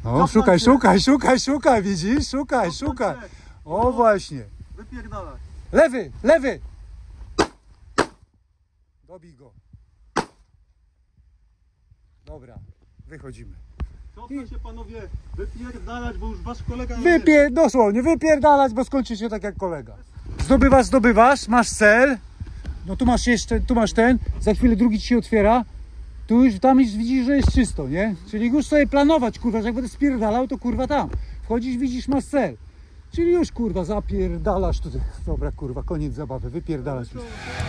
O, szukaj, widzisz? Szukaj. O, właśnie. Wypierdalać. Lewy. Dobij go. Dobra, wychodzimy. Cofnę się panowie wypierdalać, bo już wasz kolega... Dosłownie, wypierdalać, bo skończy się tak jak kolega. Zdobywasz, masz cel. No tu masz jeszcze, tu masz ten. Za chwilę drugi ci się otwiera. Tam już widzisz, że jest czysto, nie? Czyli już sobie planować, kurwa, że jak będę spierdalał, to kurwa tam. Wchodzisz, widzisz, masz cel. Czyli już kurwa zapierdalasz tutaj. Dobra kurwa, koniec zabawy, wypierdalasz już.